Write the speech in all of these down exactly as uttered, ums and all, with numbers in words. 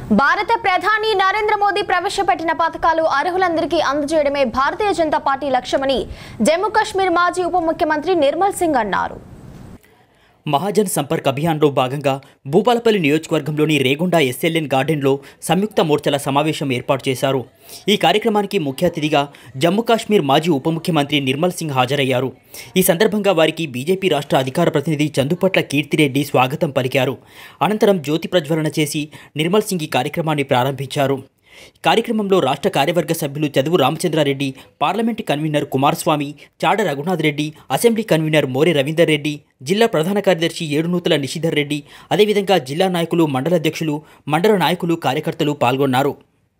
భారత ప్రధాని నరేంద్ర మోదీ ప్రవేశపెట్టిన పథకాలు అర్హులందరికీ అందజేయడమే భారతీయ జనతా పార్టీ లక్ష్యమని జమ్మూ కాశ్మీర్ మాజీ ఉప ముఖ్యమంత్రి నిర్మల్ సింగ్ అన్నారు. మహాజన్ సంపర్క్ అభియాన్లో భాగంగా భూపాలపల్లి నియోజకవర్గంలోని రేగొండ ఎస్ఎల్ఎన్ గార్డెన్లో సంయుక్త మోర్చాల సమావేశం ఏర్పాటు చేశారు. ఈ కార్యక్రమానికి ముఖ్య అతిథిగా జమ్మూ కాశ్మీర్ మాజీ ఉప ముఖ్యమంత్రి నిర్మల్ సింగ్ హాజరయ్యారు. ఈ సందర్భంగా వారికి బీజేపీ రాష్ట్ర అధికార ప్రతినిధి చందుపట్ల కీర్తిరెడ్డి స్వాగతం పలికారు. అనంతరం జ్యోతి ప్రజ్వలన చేసి నిర్మల్ సింగ్ ఈ కార్యక్రమాన్ని ప్రారంభించారు. కార్యక్రమంలో రాష్ట్ర కార్యవర్గ సభ్యులు Chaduvu Ramachandra Reddy, parliament convener Kumaraswamy, Chada Raghunath Reddy, assembly convener More Ravinder Reddy, జిల్లా ప్రధాన కార్యదర్శి ఏడునూతల నిషిధర్ రెడ్డి, అదేవిధంగా జిల్లా నాయకులు, మండల అధ్యక్షులు, మండల నాయకులు, కార్యకర్తలు పాల్గొన్నారు.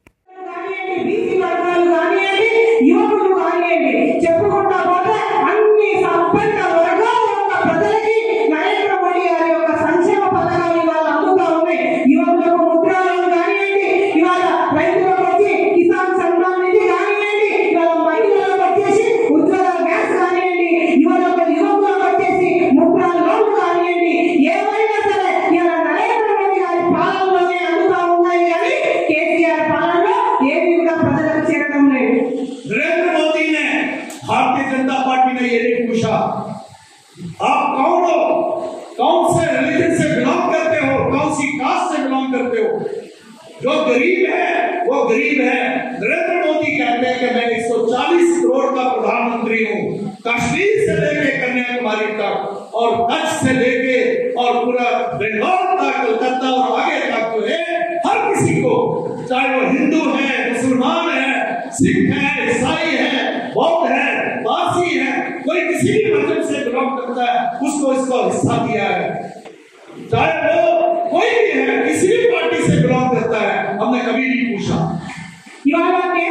भारतीय जनता पार्टी ने ये नहीं पूछा आप कौन हो, कौन से रिलीजन से बिलोंग करते हो, कौन सी कास्ट से बिलोंग करते हो. जो गरीब है वो गरीब है. नरेंद्र मोदी कहते हैं कि मैं एक सौ चालीस करोड़ का प्रधानमंत्री हूँ. कश्मीर से लेके कन्याकुमारी तक और कच्छ से लेके और पूरा बेंगलोर तक, कलकत्ता और आगे तक जो है हर किसी को, चाहे वो हिंदू है, मुसलमान है, सिख है, ईसाई है, बौद्ध है, पारसी है, कोई किसी भी मजहब से बिलोंग करता है उसको इसका हिस्सा दिया है. चाहे वो कोई भी है, किसी भी पार्टी से बिलोंग करता है, हमने कभी नहीं पूछा.